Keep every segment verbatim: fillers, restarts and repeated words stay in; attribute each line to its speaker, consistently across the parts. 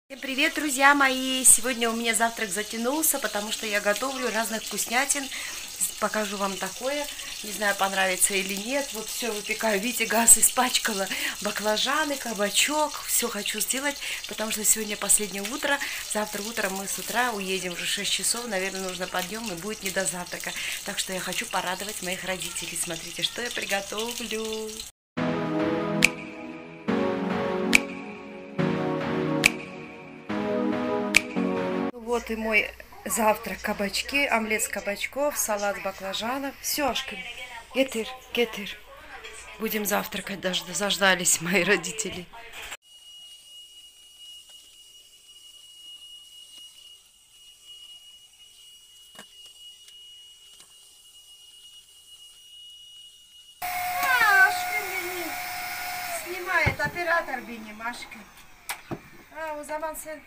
Speaker 1: Всем привет, друзья мои! Сегодня у меня завтрак затянулся, потому что я готовлю разных вкуснятин. Покажу вам такое. Не знаю, понравится или нет. Вот все выпекаю. Видите, газ испачкала. Баклажаны, кабачок. Все хочу сделать, потому что сегодня последнее утро. Завтра утром мы с утра уедем уже шесть часов. Наверное, нужно подъем и будет не до завтрака. Так что я хочу порадовать моих родителей. Смотрите, что я приготовлю. Вот и мой завтрак. Кабачки, омлет с кабачков, салат с баклажанов. Все, Ашкин, гетир, гетир. Будем завтракать, даже заждались мои родители. Снимает оператор Бини, Машка. А, у zaman sen...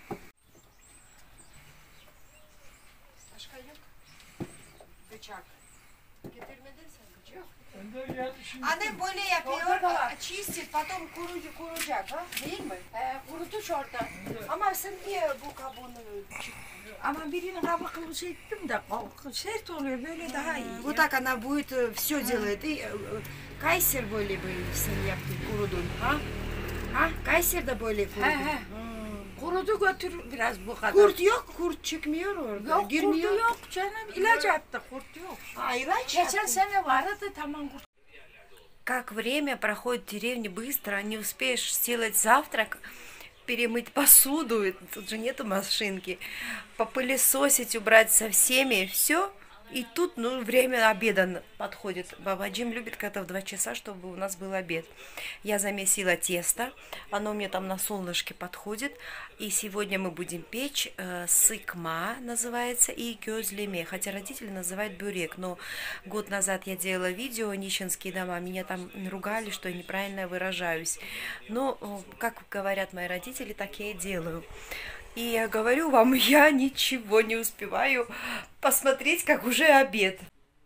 Speaker 1: Başka yok. Bıçak. Getirmedin sen bıçak. Annem böyle yapıyor, çizsin, потом kuruyacak, ha? Değil mi?
Speaker 2: Ee, kurutuş orada.
Speaker 1: Ama sen niye bu kabuğunu
Speaker 2: Ama birinin kabuklu çektim de sert oluyor, böyle daha iyi.
Speaker 1: Вот так она будет все делает. И кайсер böyle böyle sen yaptın, kurudun, ha? Ha? Kayser de böyle kurudu.
Speaker 2: He he. Kurudu götür biraz bu kadar.
Speaker 1: Kurt yok, kurt çıkmıyor orada.
Speaker 2: Yok,
Speaker 1: girmiyor.
Speaker 2: kurdu yok canım. İlaç attı, kurt yok.
Speaker 1: А, ilaç
Speaker 2: Geçen
Speaker 1: yaptın.
Speaker 2: sene vardı, tamam kurt.
Speaker 1: Как время проходит в деревне быстро, не успеешь сделать завтрак, перемыть посуду, тут же нету машинки, попылесосить, убрать со всеми, все. И тут, ну, время обеда подходит. Баба Джим любит, когда в два часа, чтобы у нас был обед. Я замесила тесто, оно у меня там на солнышке подходит. И сегодня мы будем печь э, сыкма, называется, и гёзлеме. Хотя родители называют бюрек. Но год назад я делала видео «Нищенские дома». Меня там ругали, что я неправильно выражаюсь. Но, как говорят мои родители, так я и делаю. И я говорю вам, я ничего не успеваю посмотреть, как уже обед.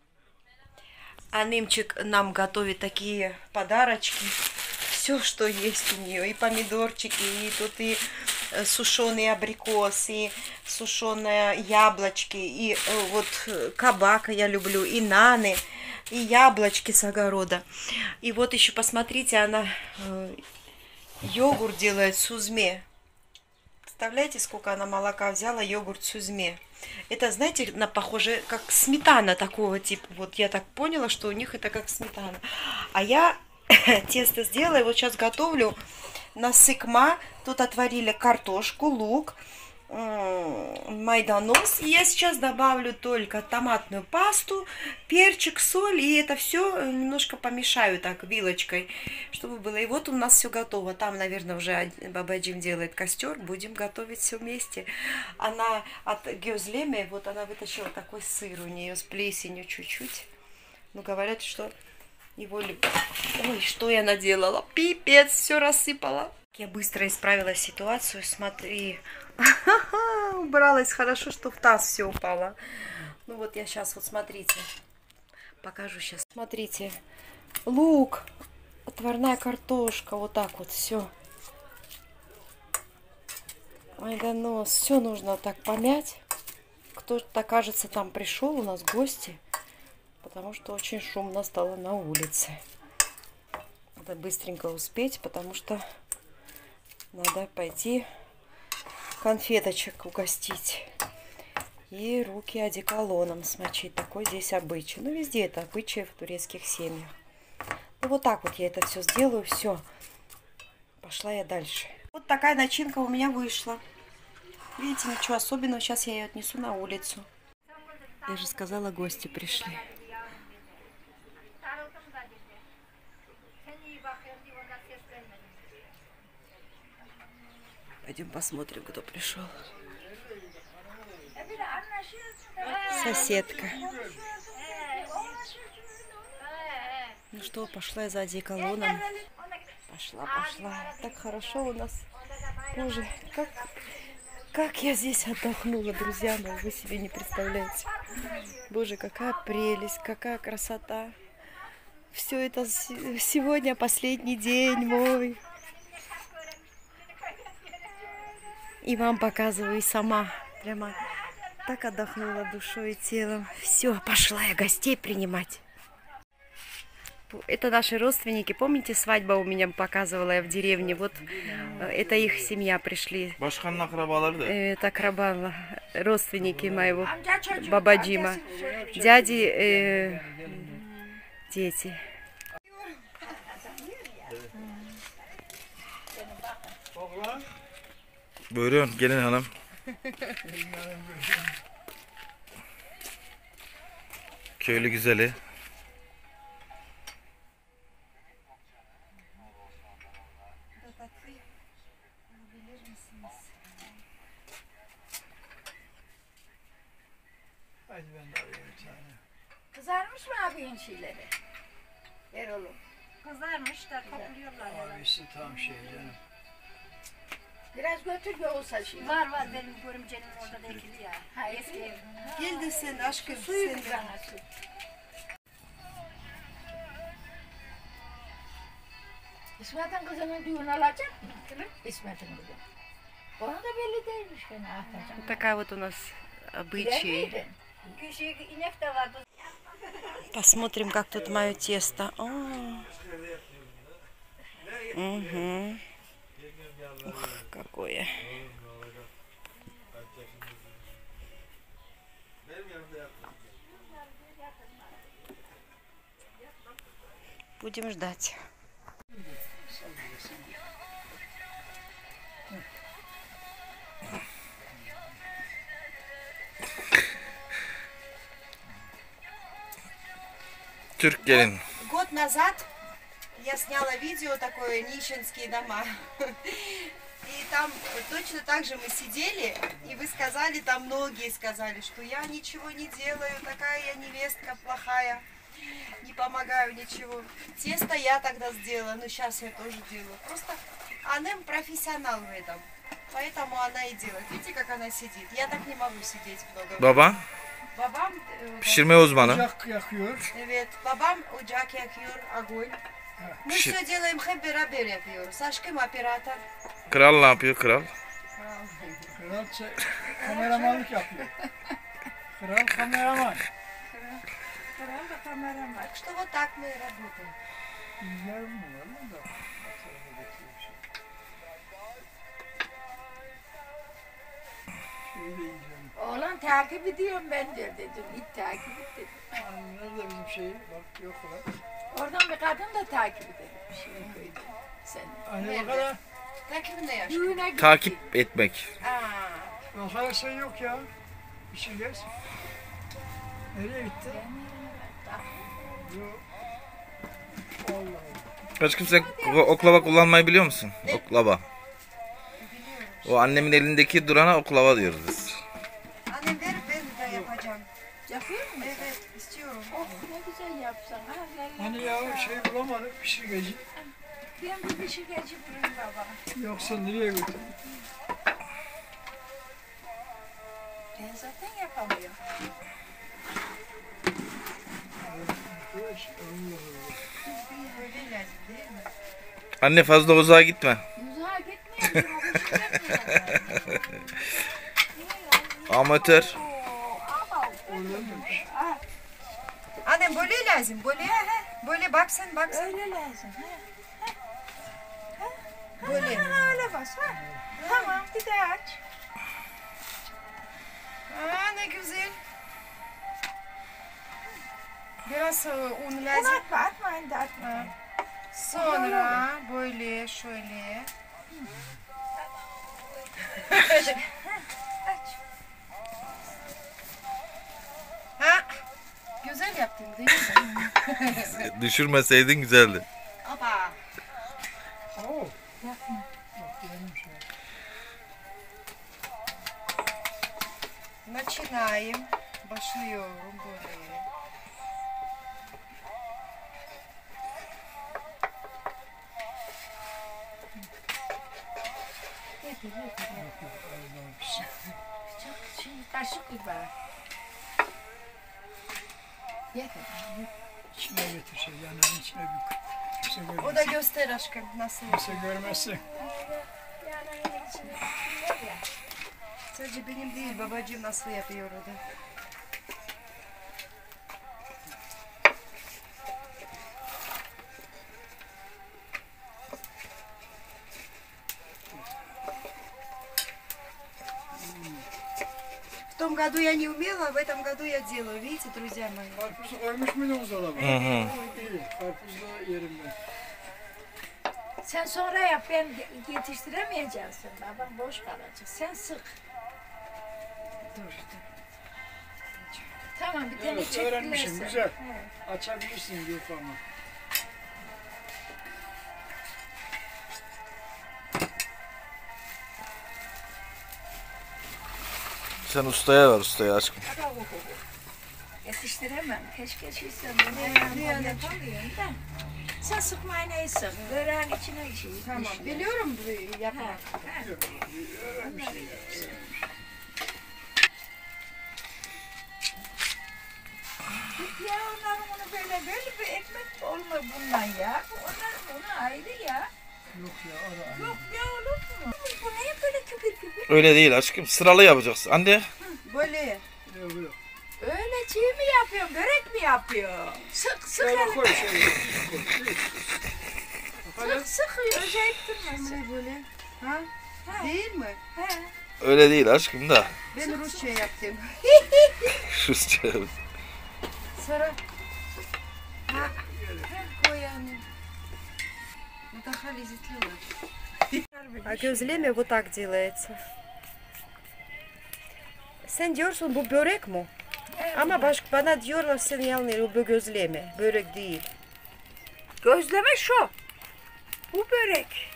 Speaker 1: А Нымчик нам готовит такие подарочки. Все, что есть у нее. И помидорчики, и тут и сушеные абрикосы, и сушеные яблочки, и вот кабака я люблю, и наны, и яблочки с огорода. И вот еще посмотрите, она йогурт делает с узме. Представляете, сколько она молока взяла, йогурт сюзме. Это, знаете, на похоже, как сметана такого типа. Вот я так поняла, что у них это как сметана. А я тесто сделала, и вот сейчас готовлю на сыкма. Тут отварили картошку, лук, майданос. И я сейчас добавлю только томатную пасту, перчик, соль. И это все немножко помешаю так вилочкой, чтобы было. И вот у нас все готово. Там, наверное, уже Баба Джим делает костер. Будем готовить все вместе. Она от гёзлеме, вот она вытащила такой сыр у нее с плесенью чуть-чуть. Ну, говорят, что его любят. Ой, что я наделала? Пипец, все рассыпала. Я быстро исправила ситуацию. Смотри. Убралась. Хорошо, что в таз все упало. Ну вот я сейчас, вот смотрите. Покажу сейчас. Смотрите. Лук. Отварная картошка. Вот так вот все. Ой, да нос. Все нужно вот так помять. Кто-то, кажется, там пришел у нас гости. Потому что очень шумно стало на улице. Надо быстренько успеть, потому что надо пойти конфеточек угостить. И руки одеколоном смочить. Такой здесь обычай. Ну, везде это обычай в турецких семьях. Ну, вот так вот я это все сделаю. Все. Пошла я дальше. Вот такая начинка у меня вышла. Видите, ничего особенного. Сейчас я ее отнесу на улицу. Я же сказала, гости пришли. Пойдем посмотрим, кто пришел. Соседка. Ну что, пошла я за одеколоном. Пошла, пошла. Так хорошо у нас. Боже, как, как я здесь отдохнула, друзья мои, вы себе не представляете. Боже, какая прелесть, какая красота. Все это сегодня последний день мой. И вам показываю сама. Прямо так отдохнула душой и телом. Все, пошла я гостей принимать. Это наши родственники. Помните, свадьба у меня показывала я в деревне? Вот это их семья пришли. Это акрабалы, родственники моего Бабаджима. Дяди, э, дети.
Speaker 3: Buyurun gelin hanım. Köylü güzeli.
Speaker 2: Hadi ben de alayım bir tane. Kızarmış mı abinin şeyleri? Erol'um.
Speaker 1: Kızarmış da topluyorlar.
Speaker 2: Abisi tam şey canım.
Speaker 4: Biraz götür bir olsa şey.
Speaker 5: Var var benim görümcenin orada da ekili ya.
Speaker 4: Ha eski ev.
Speaker 1: Gel de sen aşkım.
Speaker 4: Suyu
Speaker 1: Sen
Speaker 4: bir
Speaker 1: de.
Speaker 4: bana su. İsmet'in kızının düğünü alacak mı? İsmet'in kızı. Ona da belli değilmiş gene atacak.
Speaker 1: Вот такая вот у нас обычаи.
Speaker 5: Küçük inek de vardı.
Speaker 1: Посмотрим, как тут мое тесто. О. Угу. Ух, какое. Будем ждать.
Speaker 3: Türk gelin.
Speaker 1: Год назад я сняла видео такое «Нищенские дома». И там точно так же мы сидели, и вы сказали, там многие сказали, что я ничего не делаю, такая я невестка плохая, не помогаю ничего. Тесто я тогда сделала, но сейчас я тоже делаю. Просто она профессионал в этом, поэтому она и делает. Видите, как она сидит? Я так не могу sидеть много.
Speaker 3: Baba
Speaker 1: Babam, e,
Speaker 3: pişirme uzmanı.
Speaker 2: Ocak yakıyor.
Speaker 1: evet, babam ocak yakıyor, огонь. Мы
Speaker 3: Пиши-
Speaker 1: все делаем hep beraber yapıyoruz. Aşkım operatör.
Speaker 3: Kral ne yapıyor kral?
Speaker 2: Kral çe- kameramanlık yapıyor. Kral kameraman.
Speaker 4: Kral da kameraman.
Speaker 1: Так что вот так мы и работаем.
Speaker 2: Bilmiyorum mu var da. Şöyle yiyeceğim.
Speaker 4: Oğlan takip ediyorum ben diyor dedim. İt takip et dedim.
Speaker 2: Aa, nerede bizim şey? Bak yok lan.
Speaker 4: Oradan bir kadın da takip edelim. Şimdi köyde. Sen.
Speaker 2: Anne bak hala.
Speaker 1: Takip ne yaş?
Speaker 4: Düğüne gittik.
Speaker 3: Takip etmek.
Speaker 1: Aa,
Speaker 2: Bak hala şey yok ya. Bir şey gez. Nereye gitti? Yok. Allah Allah.
Speaker 3: Aşkım sen o- oklava kullanmayı biliyor musun? Oklava. O annemin elindeki durana oklava diyoruz biz.
Speaker 1: annem ver ben de yapacağım.
Speaker 4: Yapıyor musun?
Speaker 1: Evet, istiyorum.
Speaker 4: Oh ne güzel yapsan. Ha, lalla.
Speaker 2: Hani ya şey bulamadık pişirgeci.
Speaker 4: Ben bir pişirgeci bulayım baba.
Speaker 2: Yoksa nereye götürdün?
Speaker 4: Ben zaten yapamıyorum.
Speaker 2: Arkadaş, Allah Allah.
Speaker 1: Böyle lazım değil mi?
Speaker 3: Anne fazla uzağa gitme.
Speaker 4: Uzağa gitmiyorum. O pişirgeci.
Speaker 3: Amatör.
Speaker 2: Öğrenmemiş.
Speaker 1: Annem böyle lazım, böyle. Böyle bak sen, bak sen.
Speaker 4: Öyle lazım. Ha.
Speaker 1: Böyle.
Speaker 4: Ha, öyle bas. Ha. Tamam bir de aç.
Speaker 1: Aa, ne güzel. Biraz e, un
Speaker 4: Un
Speaker 1: lazım.
Speaker 4: atma atma anne atma.
Speaker 1: Sonra böyle, şöyle.
Speaker 4: Aç.
Speaker 1: Ha, güzel yaptın değil mi?
Speaker 3: Düşürmeseydin güzeldi.
Speaker 1: Opa.
Speaker 2: Oo. Bak benim şey.
Speaker 1: Начинаем. Başlıyorum böyle.
Speaker 4: Getir getir. Çok şey kaşık bir bana. Getir.
Speaker 2: İçine getir şey yanağın içine bük. Kimse
Speaker 1: O da
Speaker 2: görmezsin.
Speaker 1: göster aşkım nasıl.
Speaker 2: Kimse görmezsin.
Speaker 4: Yani içine.
Speaker 1: Sadece benim değil, babacığım nasıl yapıyor o da. В том году я не умела, а в этом году я делаю. Видите, друзья мои?
Speaker 6: Karpuzu koymuş muydunuz dolaba?
Speaker 3: Hı hı.
Speaker 6: İyi. Karpuzda yerim ben.
Speaker 4: Sen sonra yap, ben yetiştiremeyeceksin. Babam boş kalacak. Sen sık.
Speaker 1: Dur, dur.
Speaker 4: Tamam, bir tane
Speaker 6: Evet, öğrenmişim.
Speaker 4: çektilerse.
Speaker 6: Güzel.
Speaker 4: He.
Speaker 6: Açabilirsin yufamı.
Speaker 3: Sen ustaya ver ustaya aşkım.
Speaker 4: Ama bu- bu- bu. Yetiştiremem. Keşke çizsem. Ben ayağımı yapamıyorum da. Sen sıkmayı neyi sık? Böreğin içine şey.
Speaker 1: Tamam, biliyorum bu yapmak.
Speaker 4: Ya onların onu böyle böyle bir ekmek olmuyor bundan ya. Bu onların onu ayrı ya.
Speaker 6: Yok ya ara.
Speaker 4: Yok ya olur mu? Bu niye böyle küpür küpür?
Speaker 3: Öyle değil aşkım. Sıralı yapacaksın. Anne.
Speaker 1: Böyle.
Speaker 6: Yok yok.
Speaker 4: Öyle çiğ mi yapıyorsun? Börek mi yapıyor? Sık sık
Speaker 6: Şöyle
Speaker 4: elini.
Speaker 6: koy şöyle.
Speaker 4: Sık sıkıyor. Acayip durmasın.
Speaker 1: Böyle böyle. Ha? Değil mi?
Speaker 4: He.
Speaker 3: Öyle değil aşkım da.
Speaker 1: Ben Rusça yaptım.
Speaker 3: Rusça.
Speaker 1: Sonra ha, koy yani. Ну, daha lezzetli olur. А gözleme вот так делается. Sen diyorsun bu börek mi? Ama baş, bana diyorlar sen yanlış bu gözleme. Börek değil.
Speaker 4: Gözleme şu. Bu börek.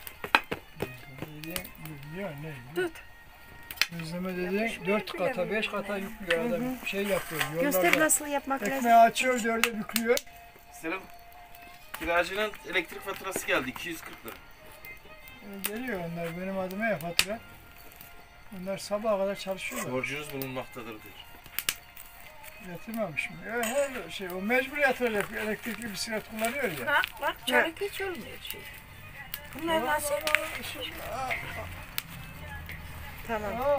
Speaker 6: Biliyor ne?
Speaker 4: Tut.
Speaker 6: Gözleme dedi dört kata beş kata yüklüyor adam. Şey yapıyor.
Speaker 1: Göster
Speaker 6: Yollarda
Speaker 1: nasıl yapmak lazım.
Speaker 6: ekmeği açıyor dörde büküyor.
Speaker 3: Senin kiracının elektrik faturası geldi iki yüz kırk lira.
Speaker 6: E, Geliyor onlar benim adıma ya fatura. Onlar sabaha kadar çalışıyorlar.
Speaker 3: Borcunuz bulunmaktadır diyor.
Speaker 6: Yatırmamış mı? Ya her şey o mecbur yatıracak. Elektrikli bisiklet kullanıyor ya.
Speaker 4: Bak bak çarık hiç olmuyor şey. Bunlar nasıl?
Speaker 1: Tamam.
Speaker 6: Aa.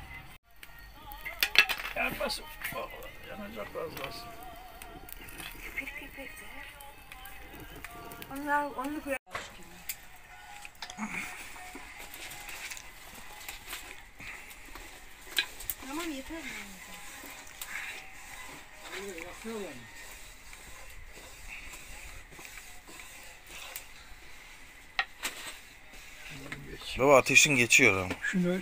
Speaker 6: Yanmasın. Vallahi yanacak az az.
Speaker 4: Küpür küpür. Onlar onu böyle.
Speaker 1: Tamam yeter.
Speaker 6: Yakıyorlar mı?
Speaker 3: Baba ateşin geçiyor ama.
Speaker 6: Şunu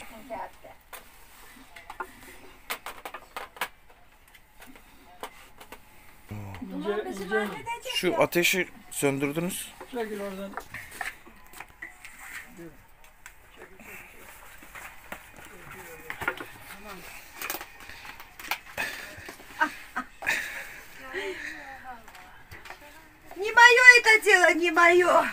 Speaker 4: Bunlar
Speaker 6: ince
Speaker 4: bizim
Speaker 6: ince
Speaker 4: halledecek.
Speaker 3: Şu ateşi söndürdünüz.
Speaker 6: çekil oradan.
Speaker 1: Не мое это дело, не мое.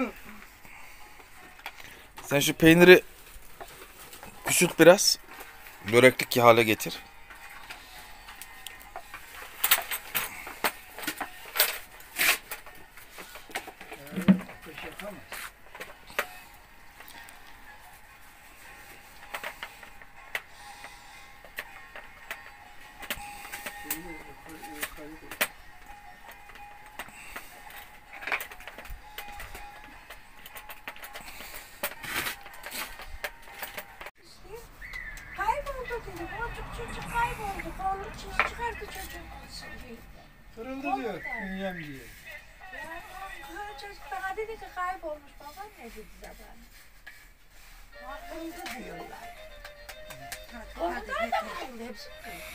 Speaker 3: Sen şu peyniri küçült biraz. Böreklik hale getir.
Speaker 6: Ateş yakamaz.
Speaker 4: Kayboldu dedi. Çocuk çocuk kayboldu. Oğlum çiz çıkardı çocuk.
Speaker 6: Kırıldı diyor. Dünyam diyor.
Speaker 4: Ya çocuk bana dedi ki kaybolmuş. Babam ne dedi zaten? Kırıldı diyorlar. Onlar da mı kırıldı? Hepsi mi kırıldı?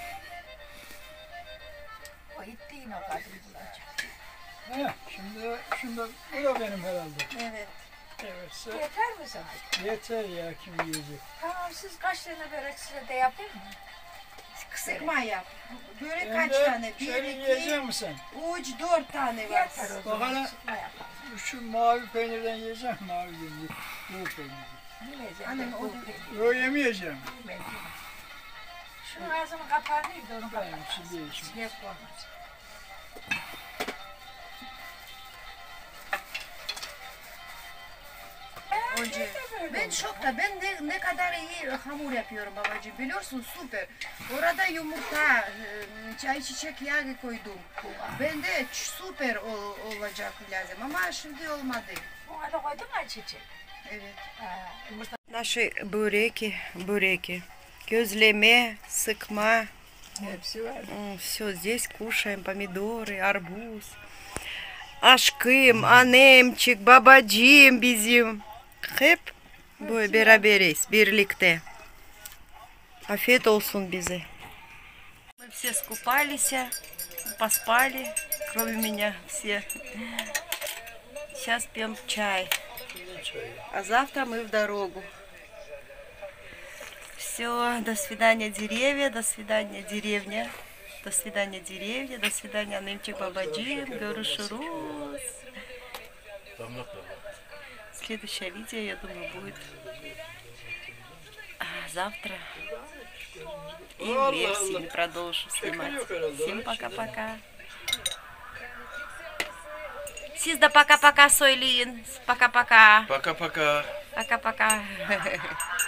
Speaker 4: O gitti yine o kadın bulacak.
Speaker 6: He, şimdi şimdi bu da benim herhalde.
Speaker 1: Evet.
Speaker 6: Evet.
Speaker 4: Yeter mi sana?
Speaker 6: Yeter ya kim yiyecek.
Speaker 4: Tamam siz kaç tane börek size de yapayım mı?
Speaker 1: Sıkma yap. Böyle
Speaker 6: Hem
Speaker 1: kaç
Speaker 6: de
Speaker 1: tane? Bir,
Speaker 6: şöyle
Speaker 1: iki,
Speaker 6: yiyecek misin?
Speaker 1: üç, dört tane var.
Speaker 4: Yeter o zaman.
Speaker 6: Bakana-
Speaker 4: Sıkma yapalım.
Speaker 6: Şu mavi peynirden yiyecek mi? Mavi peynir. Bu peynir.
Speaker 4: Yemeyeceğim.
Speaker 1: Annem,
Speaker 4: ben
Speaker 1: o
Speaker 4: bu
Speaker 1: da-
Speaker 4: peyniri
Speaker 6: Yo yemeyeceğim.
Speaker 4: yemeyeceğim. Şunun ağzının kapağını yiydi onu
Speaker 6: Ben
Speaker 4: kapatmaz.
Speaker 6: şimdi yiyeceğim.
Speaker 4: Sinek olmaz.
Speaker 1: önce. Ben şokta. Ben ne, ne kadar iyi hamur yapıyorum babacığım. Biliyorsun süper. Orada yumurta, e, çay çiçek yağı koydum. Ben de süper ol- olacak lazım ama şimdi olmadı.
Speaker 4: Ona da koydun mu çiçek?
Speaker 1: Evet.
Speaker 4: Ha, yumurta
Speaker 1: Наши бюреки, бюреки. Gözleme, sıkma.
Speaker 4: hepsi var.
Speaker 1: Все, здесь кушаем помидоры, арбуз. Aşkım, annemçik, babacığım bizim. Hep böyle beraberiz, birlikte. Afiyet olsun bize. Мы все скупались, поспали, кроме меня все. Сейчас пьем чай. А завтра мы в дорогу. Все, до свидания, деревья, до свидания, деревня. До свидания, деревья, до свидания, Анемчик Бабаджим, Görüşürüz. Следующее видео, я думаю, будет а, завтра. И в версии продолжу снимать. Всем пока-пока. Siz de пока-пока söyleyin. Пока-пока.
Speaker 3: Paka paka.
Speaker 1: Пока-пока.